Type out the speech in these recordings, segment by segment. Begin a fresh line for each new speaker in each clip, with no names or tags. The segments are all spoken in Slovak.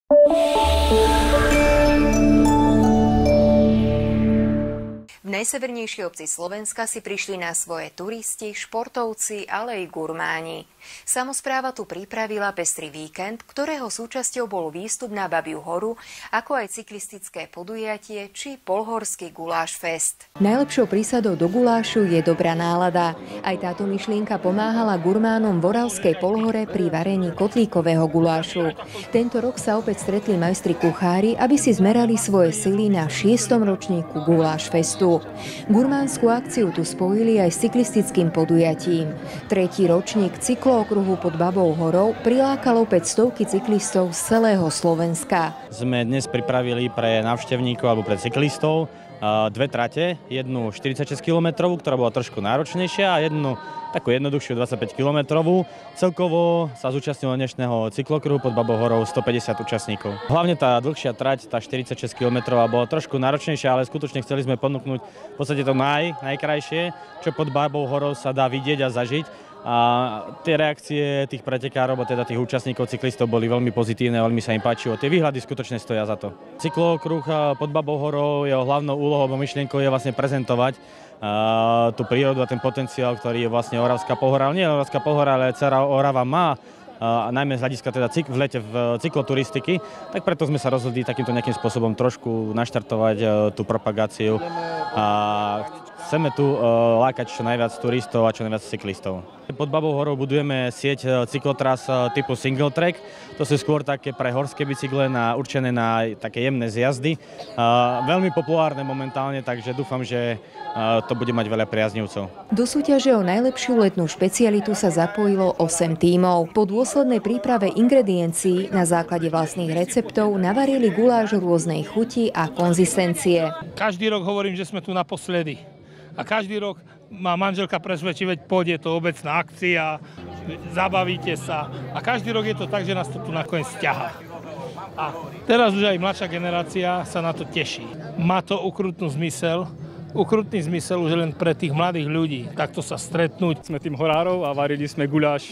V najsevernejšej obci Slovenska si prišli na svoje turisti, športovci, ale i gurmáni. Samospráva tu pripravila pestrý víkend, ktorého súčasťou bol výstup na Babiu horu, ako aj cyklistické podujatie či polhorský guláš fest. Najlepšou prísadou do gulášu je dobrá nálada. Aj táto myšlienka pomáhala gurmánom v Oravskej Polhore pri varení kotlíkového gulášu. Tento rok sa opäť stretli majstri kuchári, aby si zmerali svoje sily na 6. ročníku guláš festu. Gurmánsku akciu tu spojili aj s cyklistickým podujatím. 3. ročník cyklookruhu pod Babou horou prilákal opäť stovky cyklistov z celého Slovenska.
Sme dnes pripravili pre návštevníkov alebo pre cyklistov dve trate, jednu 46 km, ktorá bola trošku náročnejšia, a jednu takú jednoduchšiu 25 km. Celkovo sa zúčastnilo dnešného cyklokruhu pod Babou horou 150 účastníkov. Hlavne tá dlhšia trať, tá 46 km, bola trošku náročnejšia, ale skutočne chceli sme ponúknuť v podstate to najkrajšie, čo pod Babou horou sa dá vidieť a zažiť. A tie reakcie tých pretekárov, teda tých účastníkov, cyklistov, boli veľmi pozitívne, veľmi sa im páčilo. Tie výhľady skutočne stoja za to. Cyklokruh pod Babou horou, jeho hlavnou úlohou alebo myšlienkou je vlastne prezentovať tú prírodu a ten potenciál, ktorý je vlastne Oravská Polhora. Nie Oravská Polhora, ale celá Orava má, najmä z hľadiska teda v lete v cykloturistiky, tak preto sme sa rozhodli takýmto nejakým spôsobom trošku naštartovať tú propagáciu a chceme tu lákať čo najviac turistov a čo najviac cyklistov. Pod Babou horou budujeme sieť cyklotras typu single track. To sú skôr také pre horské bicykle určené na také jemné zjazdy. Veľmi populárne momentálne, takže dúfam, že to bude mať veľa priaznivcov.
Do súťaže o najlepšiu letnú špecialitu sa zapojilo 8 tímov. Po dôslednej príprave ingrediencií na základe vlastných receptov navarili guláš rôznej chuti a konzistencie.
Každý rok hovorím, že sme tu naposledy. A každý rok má manželka presvedčí, veď pôjde to obecná akcia, zabavíte sa. A každý rok je to tak, že nás to tu nakoniec ťahá. A teraz už aj mladšia generácia sa na to teší. Má to ukrutný zmysel už len pre tých mladých ľudí. Takto sa stretnúť.
Sme tým horárov a varili sme guľáš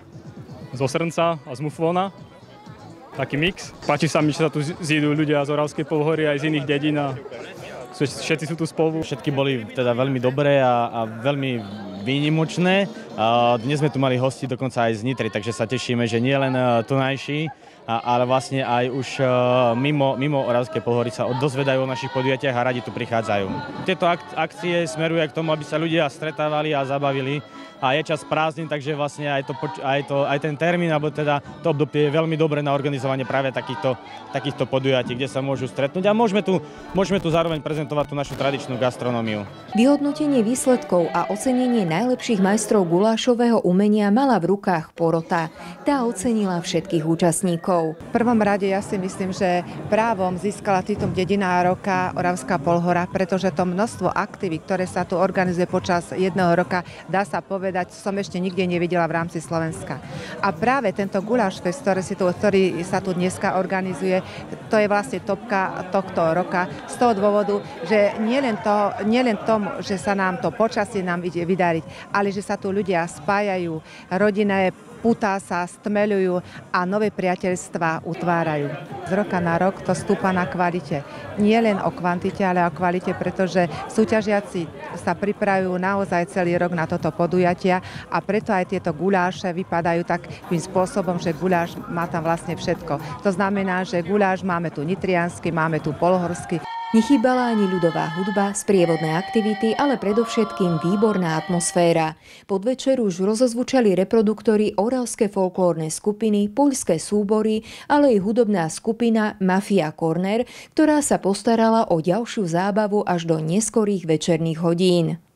zo srnca a z muflóna. Taký mix. Páči sa mi, že sa tu zídu ľudia z Oravskej Polhory aj z iných dedín a všetci sú tu spolu.
Všetky boli teda veľmi dobré a veľmi výnimočné. Dnes sme tu mali hosti dokonca aj z Nitry, takže sa tešíme, že nie len tunajší, ale vlastne aj už mimo Oravskej Polhory sa dozvedajú o našich podujatiach a radi tu prichádzajú. Tieto akcie smerujú k tomu, aby sa ľudia stretávali a zabavili. A je čas prázdnin, takže vlastne aj ten termín, alebo teda to obdobie je veľmi dobre na organizovanie práve takýchto podujatí, kde sa môžu stretnúť a môžeme tu zároveň prezentovať tú našu tradičnú gastronómiu.
Vyhodnotenie výsledkov a ocenenie najlepších majstrov gulášového umenia mala v rukách porota. Tá ocenila všetkých účastníkov.
V prvom rade ja si myslím, že právom získala titul Dedina roka Oravská Polhora, pretože to množstvo aktivít, ktoré sa tu organizuje počas jedného roka, dá sa povedať, som ešte nikde nevidela v rámci Slovenska. A práve tento guláš fest, ktorý sa tu dneska organizuje, to je vlastne topka tohto roka z toho dôvodu, že nielen tomu, že sa nám to počasie nám ide vydariť, ale že sa tu ľudia spájajú, rodinné putá sa stmeľujú a nové priateľstvá utvárajú. Z roka na rok to stúpa na kvalite. Nie len o kvantite, ale o kvalite, pretože súťažiaci sa pripravujú naozaj celý rok na toto podujatia a preto aj tieto guláše vypadajú takým spôsobom, že guláš má tam vlastne všetko. To znamená, že guláš máme tu nitriansky, máme tu polhorský.
Nechýbala ani ľudová hudba, sprievodné aktivity, ale predovšetkým výborná atmosféra. Podvečer už rozozvučali reproduktory oravské folklórne skupiny, poľské súbory, ale i hudobná skupina Mafia Corner, ktorá sa postarala o ďalšiu zábavu až do neskorých večerných hodín.